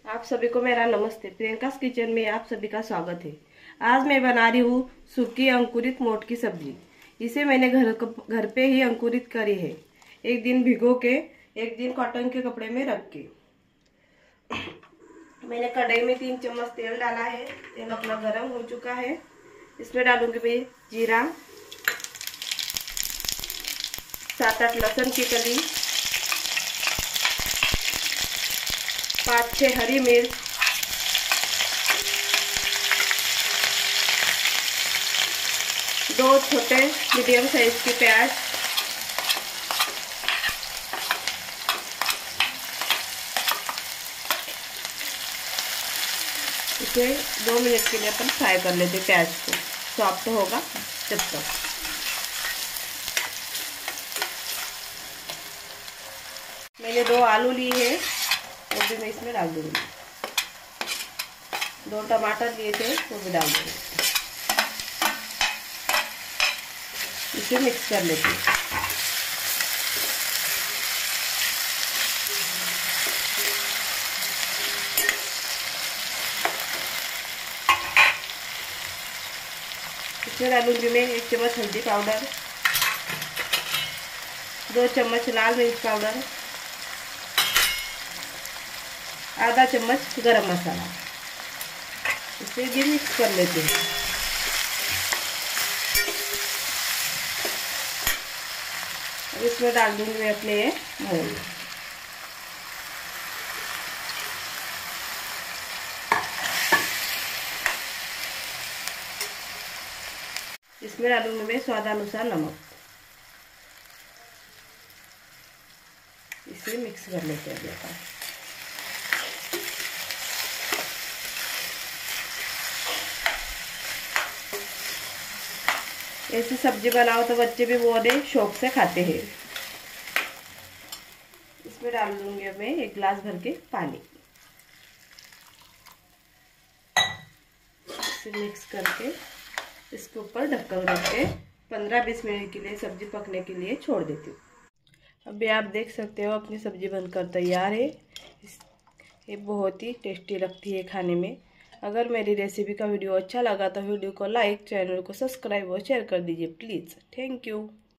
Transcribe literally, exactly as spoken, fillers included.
आप सभी को मेरा नमस्ते। प्रियंकास किचन में आप सभी का स्वागत है। आज मैं बना रही हूँ सूखी अंकुरित मोठ की सब्जी। इसे मैंने घर घर पे ही अंकुरित करी है, एक दिन भिगो के, एक दिन कॉटन के कपड़े में रख के। मैंने कढ़ाई में तीन चम्मच तेल डाला है। तेल अपना गर्म हो चुका है। इसमें डालूंगी मैं जीरा, सात आठ लहसुन की कली, पाँच छः हरी मिर्च, दो छोटे मीडियम साइज के प्याज, इसे दो मिनट के लिए अपन फ्राई कर लेते हैं। प्याज को सॉफ्ट होगा जब तक। मैंने दो आलू ली है, वो भी मैं इसमें डाल दूंगी। दो टमाटर लिए थे, वो भी डाल दूंगी। इसे मिक्स कर लेते हैं। इसमें डालूंगी मैं एक चम्मच हल्दी पाउडर, दो चम्मच लाल मिर्च पाउडर, आधा चम्मच गरम मसाला। इसे भी मिक्स कर लेते हैं। अब इसमें डाल दूंगी मैं अपने ये मोठ। इसमें डालूंगी मैं स्वादानुसार नमक। इसे मिक्स कर लेते हैं अपन। ऐसी सब्जी बनाओ तो बच्चे भी बड़े शौक से खाते हैं। इसमें डाल दूंगी मैं एक गिलास भर के पानी। इसे मिक्स करके इसके ऊपर ढक्कन रख के पंद्रह बीस मिनट के लिए सब्जी पकने के लिए छोड़ देती हूँ। अभी आप देख सकते हो अपनी सब्जी बनकर तैयार है। ये बहुत ही टेस्टी लगती है खाने में। अगर मेरी रेसिपी का वीडियो अच्छा लगा तो वीडियो को लाइक, चैनल को सब्सक्राइब और शेयर कर दीजिए प्लीज़। Thank you.